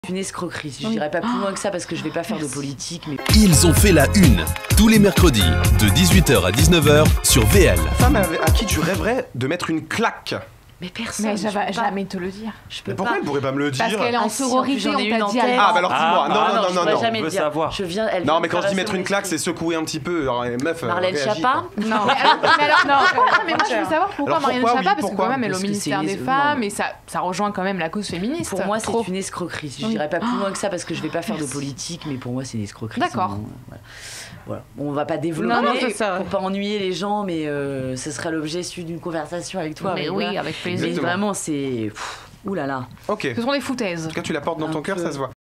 Une escroquerie, je dirais pas plus loin que ça parce que je vais pas faire de politique, mais... Ils ont fait la une, tous les mercredis, de 18h à 19h sur VL. Femme à qui tu rêverais de mettre une claque? Mais personne. Mais ça va jamais te le dire. Je peux Mais pourquoi pas. elle pourrait pas me le dire? Parce qu'elle est en sororité, j'en ai on une t'a en dit. tête. Ah bah alors dis-moi, non, je non, pourrais non. jamais on le veut dire. savoir. Je viens, elle Non vient mais de quand je dis traverser mettre mon une claque, c'est esprit. secouer un petit peu, alors meuf. Marlène réagis, Schiappa. quoi. Non, mais alors, non, mais moi je veux savoir pourquoi Alors, Marianne pourquoi, Schiappa, oui, parce que pourquoi quand même elle est au Parce que ministère c'est des une- Femmes non. et ça rejoint quand même la cause féministe. Pour moi, Trop. c'est une escroquerie. Je dirais pas plus loin que ça parce que je vais pas faire de politique, mais pour moi, c'est une escroquerie. D'accord. sinon, voilà. Bon, on va pas développer Non, c'est ça. pour pas ennuyer les gens, mais ce serait l'objet d'une conversation avec toi. Mais oui, avec plaisir. Mais Exactement. vraiment, c'est... Ouh là là. Ok. Ce sont des foutaises. En tout cas, tu la portes dans ton cœur, ça se voit.